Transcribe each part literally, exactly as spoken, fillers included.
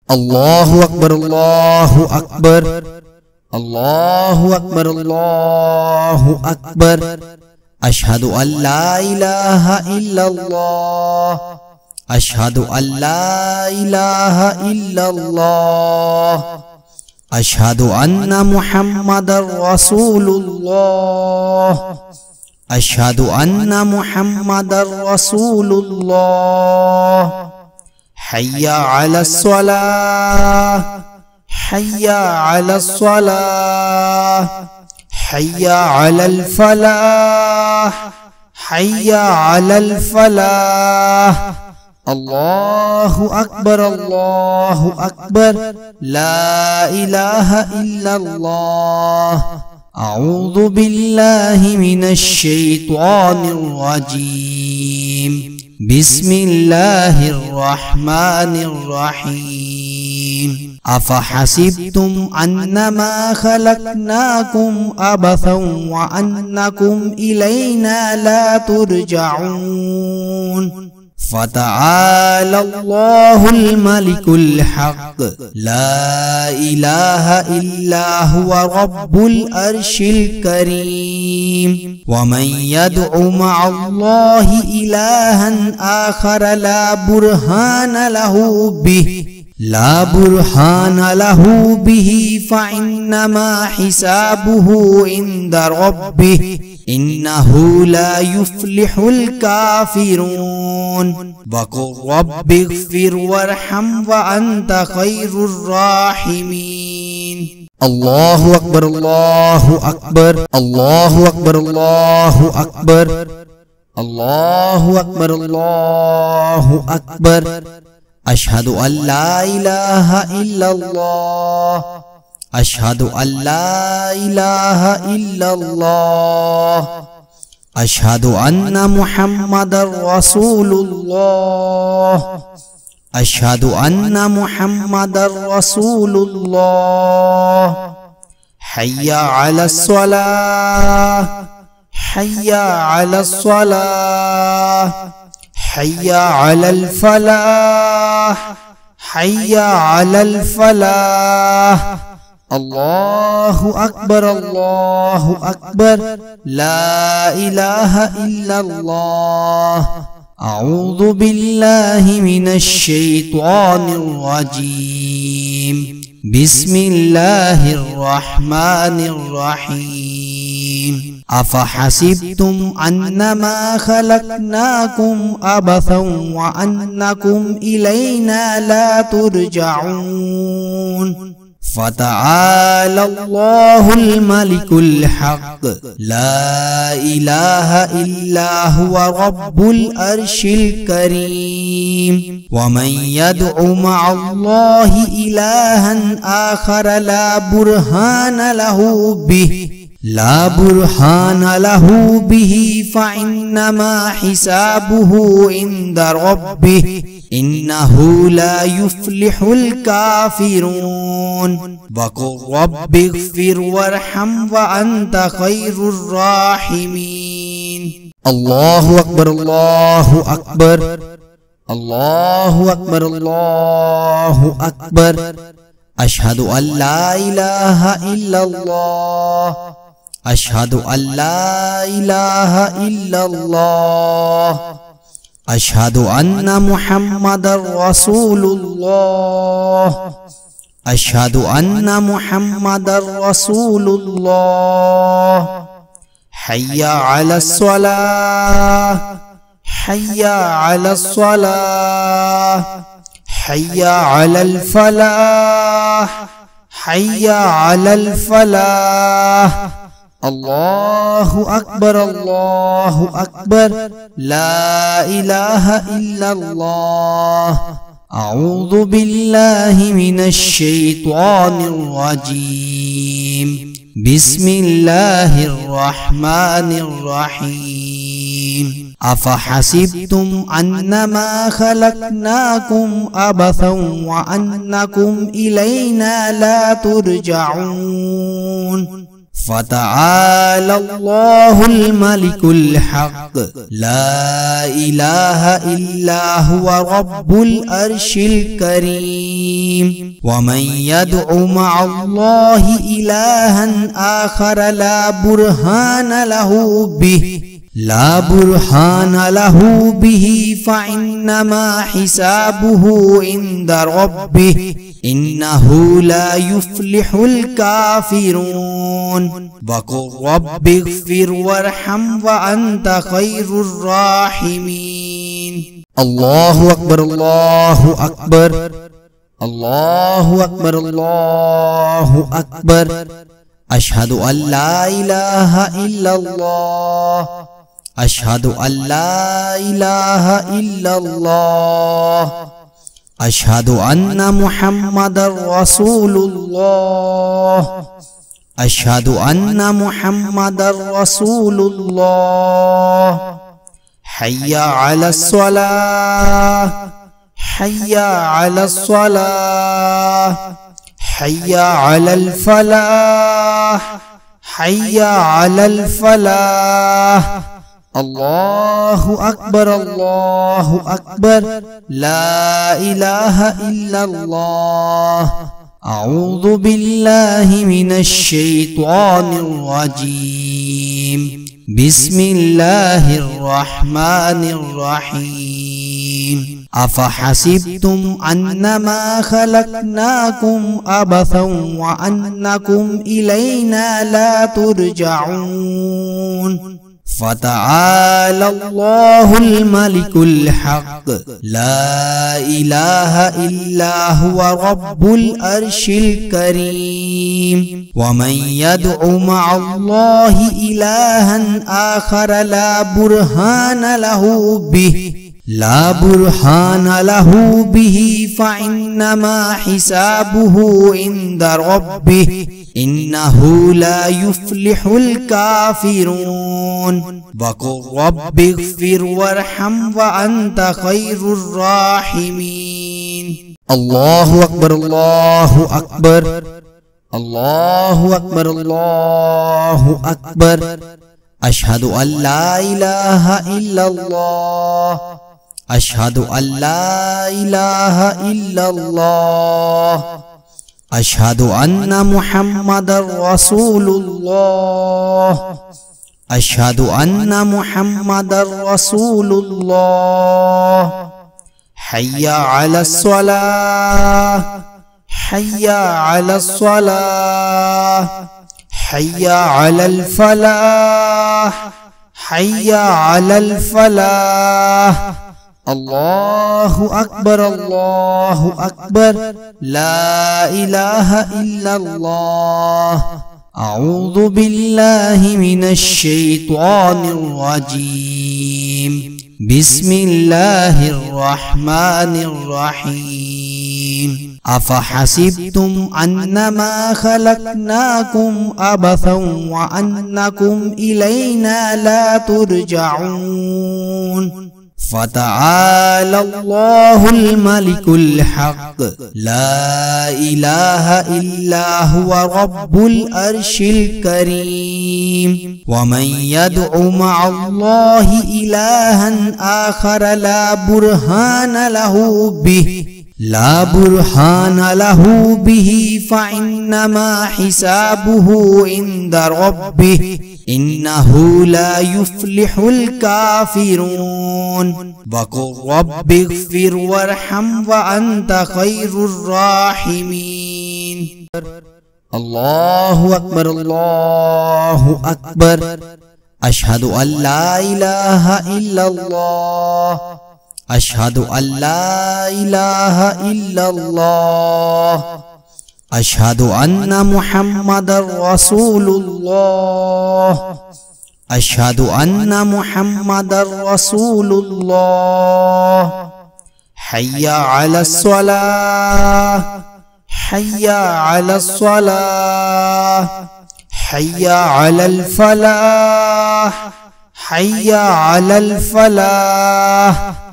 अल्लाहु अकबर अल्लाहु अकबर अल्लाहु अकबर अल्लाहु अकबर। अशहदु अल्ला इलाहा इल्लल्लाह अशहदु अल्ला इलाहा इल्लल्लाह अशहदु अन्ना मुहम्मदर रसूलुल्लाह अशहदु अन्ना मुहम्मदर रसूलुल्लाह। हय्या अलस्सलाह हय्या अलस्सलाह हय्या अलल फलाह हय्या अलल फलाह। अल्लाहु अकबर अल्लाहु अकबर ला इलाहा इल्लल्लाह। अऊज़ु बिल्लाहि मिनश शैतानिर रजीम। बिस्मिल्लाहिर रहमानिर रहीम। अफहसिब्तुम अन्नमा खलकनाकुम अबसन व अन्नकुम इलैना ला तुरजऊन। फ़तआलल्लाहुल मलिकुल हक़ ला इलाहा इल्ला हुवा रब्बुल अर्शिल करीम। व मन यदउ मअल्लाहि इलाहन आखर ला बुरहान लहू बिहि ला बुरहान लहू बिहि फ़इन्नमा हिसाबुहु इंदा रब्बिहि इन्नहु ला युफ्लिहुल काफिरून। वक़ुल रब्बिग़फ़िर वरहम व अंत खैरुर राहिमीन। अल्लाहु अकबर अल्लाहु अकबर अल्लाहु अकबर अल्लाहु अकबर अल्लाहु अकबर अल्लाहु अकबर। अशहदु अल्ला इलाहा इल्लल्लाह अशहदु अल्ला इलाहा इल्लल्लाह अशहदु अन्ना मुहम्मदर रसूलुल्लाह अशहदु अन्ना मुहम्मदर रसूलुल्लाह। हय्या अलस्सलाह हय्या अलस्सलाह हय्या अलल फलाह हय्या अलल फलाह। अल्लाहु अकबर अल्लाहु अकबर ला इलाहा इल्लल्लाह। अऊज़ु बिल्लाहि मिनश शैतानिर रजीम। बिस्मिल्लाहिर रहमानिर रहीम। अफहसिब्तुम अन्नमा खलकनाकुम अबसन व अन्नकुम इलैना ला तुरजऊन। फ़तआलल्लाहुल मलिकुल हक़ ला इलाहा इल्ला हुवा रब्बुल अर्शिल करीम। व मन यदउ मअल्लाहि इलाहन आखर ला बुरहान लहू बिहि ला बुरहान लहू बिहि फ़इन्नमा हिसाबुहु इंदा रब्बिहि इन्नहु ला युफ्लिहुल काफिरून। वक़ुल रब्बिग़फ़िर वरहम व अंत खैरुर राहिमीन। अल्लाहु अकबर अल्लाहु अकबर अल्लाहु अकबर अल्लाहु अकबर। अशहदु अल्ला इलाहा इल्लल्लाह अशहदु अल्ला इलाहा इल्लल्लाह अशहदु अन्ना मुहम्मदर रसूलुल्लाह अशहदु अन्ना मुहम्मदर रसूलुल्लाह। हय्या अलस्सलाह हय्या अलस्सलाह हय्या अलल फलाह हय्या अलल फलाह। अल्लाहु अकबर अल्लाहु अकबर ला इलाहा इल्लल्लाह। अऊज़ु बिल्लाहि मिनश शैतानिर रजीम। बिस्मिल्लाहिर रहमानिर रहीम। अफहसिब्तुम अन्नमा खलकनाकुम अबसन व अन्नकुम इलैना ला तुरजऊन। फ़तआला अल्लाहुल मलिकुल हक़ ला इलाहा इल्ला हुवा रब्बुल अर्शिल करीम व मन यदउ मअल्लाहि इलाहन आखर ला बुरहान लहू बिहि ला बुरहान लहू बिहि फ़इन्नमा हिसाबुहु इंदा रब्बिहि इन्नहु ला युफ्लिहुल काफिरून वक़ुल रब्बिग़फ़िर वरहम व अंत खैरुर राहिमीन। अल्लाहु अकबर अल्लाहु अकबर अल्लाहु अकबर अल्लाहु अकबर। अशहदु अल्ला इलाहा इल्लल्लाह अशहदु अल्ला इलाहा इल्लल्लाह अशहदु अन्ना मुहम्मदर रसूलुल्लाह अशहदु अन्ना मुहम्मदर रसूलुल्लाह। हय्या अलस सलाह हय्या अलस सलाह हय्या अलल फलाह हय्या अलल फलाह। अल्लाहु अकबर अल्लाहु अकबर ला इलाहा इल्लल्लाह। अऊज़ु बिल्लाहि मिनश शैतानिर रजीम। बिस्मिल्लाहिर रहमानिर रहीम। अफहसिब्तुम अन्नमा खलक़नाकुम अबसन व अन्नकुम इलैना ला तुरजऊन। फ़तआला अल्लाहुल मलिकुल हक़ ला इलाहा इल्ला हुवा रब्बुल अर्शिल करीम व मन यदउ मअल्लाहि इलाहन आखर ला बुरहान लहू बिहि ला बुरहान लहू बिहि फ़इन्नमा हिसाबुहु इंदा रब्बिहि इन्नहु ला युफ्लिहुल काफिरून वक़ुल रब्बिग़फ़िर वरहम व अंत खैरुर राहिमीन। अल्लाहु अकबर अल्लाहु अकबर अल्लाहु अकबर अल्लाहु अकबर। अशहदु अल्ला इलाहा इल्लल्लाह अशहदु अल्ला इलाहा इल्लल्लाह अशहदु अन्ना मुहम्मदर रसूलुल्लाह अशहदु अन्ना मुहम्मदर रसूलुल्लाह। हय्या अलस सलाह हय्या अलस सलाह हय्या अलल फलाह हय्या अलल फलाह। अल्लाहु अकबर अल्लाहु अकबर ला इलाहा इल्लल्लाह। अऊज़ु बिल्लाहि मिनश शैतानिर रजीम। बिस्मिल्लाहिर रहमानिर रहीम। अफहसिब्तुम अन्नमा खलक़नाकुम अबसन व अन्नकुम इलैना ला तुरजऊन। फ़तआला अल्लाहुल मलिकुल हक़ ला इलाहा इल्ला हुवा रब्बुल अर्शिल करीम व मन यदउ मअल्लाहि इलाहन आखर ला बुरहान लहू बिहि ला बुरहान लहू बिहि फ़इन्नमा हिसाबुहु इंदा रब्बिहि इन्नहु ला युफ्लिहुल काफिरून वक़ुल रब्बिग़फ़िर वरहम व अंत खैरुर राहिमीन। अल्लाहु अकबर अल्लाहु अकबर। अशहदु अल्ला इलाहा इल्लल्लाह अशहदु अल्ला इलाहा इल्लल्लाह अशहदु अन्ना मुहम्मदर रसूलुल्लाह अशहदु अन्ना मुहम्मदर रसूलुल्लाह। हय्या अलस सलाह हय्या अलस सलाह हय्या अलल फलाह हय्या अलल फलाह।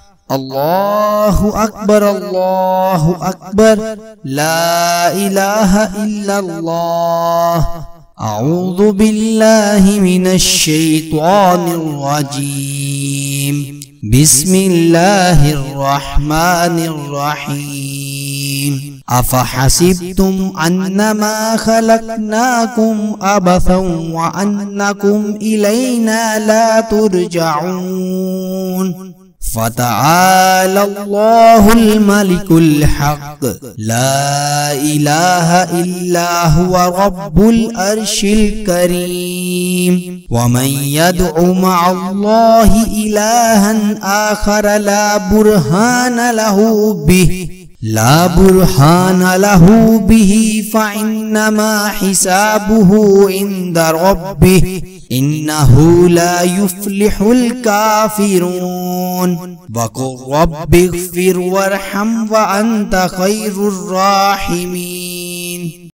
अल्लाहु अकबर अल्लाहु अकबर ला इलाहा इल्लल्लाह। अऊज़ु बिल्लाहि मिनश शैतानिर रजीम। बिस्मिल्लाहिर रहमानिर रहीम। अफहसिब्तुम अन्नमा खलक़नाकुम अबसन व अन्नकुम इलैना ला तुरजऊन। फ़तआलल्लाहुल मलिकुल हक़ ला इलाहा इल्ला हुवा रब्बुल अर्शिल करीम। व मन यदउ मअल्लाहि इलाहन आखर ला बुरहान लहू बिहि ला बुरहान लहू बिहि फ़इन्नमा हिसाबुहु इंद रब्बिहि इन्नहु ला युफ्लिहुल काफिरून। वक़ुल रब्बिग़फ़िर वरहम व अंत खैरुर राहिमीन।